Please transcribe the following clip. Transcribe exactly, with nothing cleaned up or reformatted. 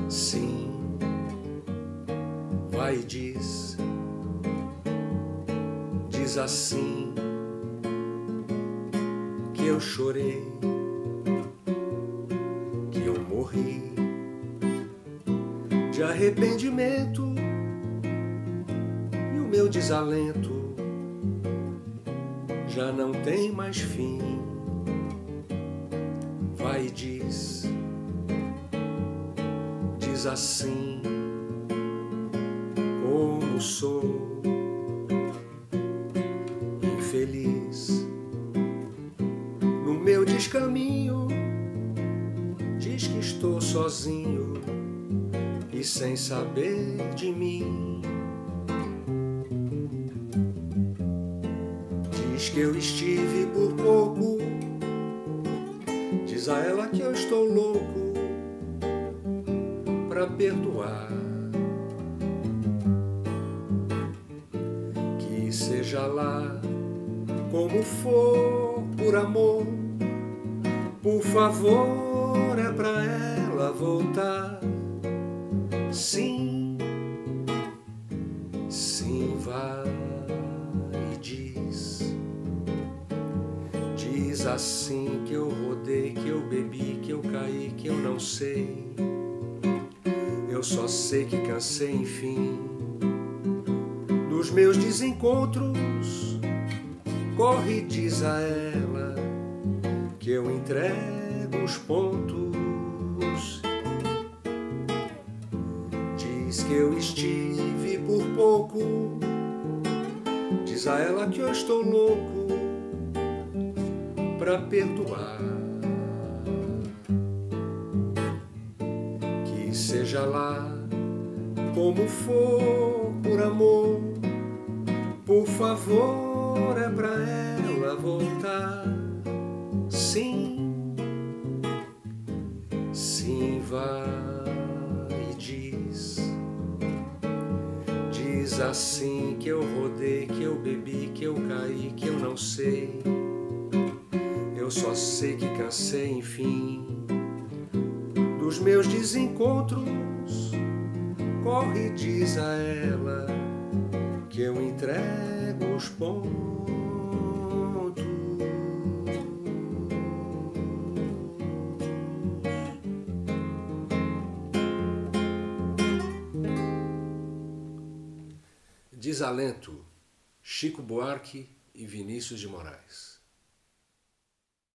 Sim, vai e diz, diz assim que eu chorei, que eu morri de arrependimento e o meu desalento já não tem mais fim. Vai e diz, diz assim como sou infeliz no meu descaminho, diz que estou sozinho e sem saber de mim. Diz que eu estive por pouco, diz a ela que eu estou louco pra perdoar. Que seja lá como for, por amor, por favor, é pra ela voltar. Sim, sim, vai e diz, diz assim que eu rodei, que eu bebi, que eu caí, que eu não sei. Eu só sei que cansei, enfim, dos meus desencontros. Corre e diz a ela que eu entrego os pontos. Diz que eu estive por pouco, diz a ela que eu estou louco pra perdoar. Que seja lá como for, por amor, por favor, é pra ela voltar. Sim, sim, vai e diz, diz assim que eu rodei, que eu bebi, que eu caí, que eu não sei. Eu só sei que cansei, enfim, dos meus desencontros. Corre e diz a ela que eu entrego os pontos. Desalento, Chico Buarque e Vinícius de Moraes.